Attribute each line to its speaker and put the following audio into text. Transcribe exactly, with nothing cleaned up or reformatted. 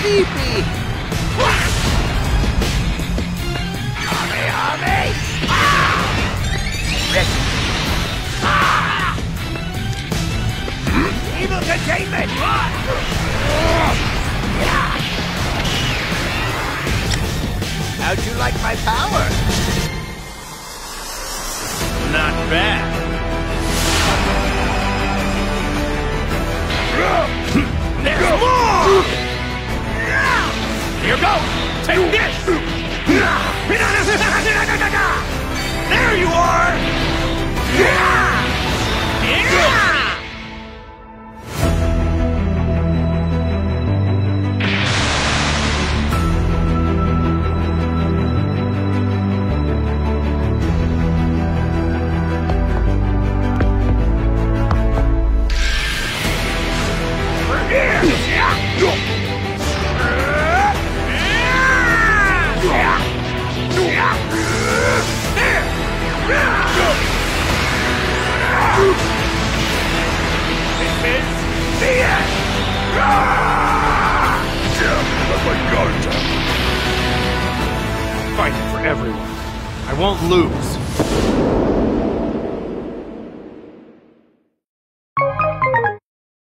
Speaker 1: sleepy!
Speaker 2: Hame, hame! Ah! Rest. Ah! Evil containment! How'd you like my power?
Speaker 3: Not bad. There's more! Here goes! Take this! There you are! Yeah! Fighting for everyone. I won't lose.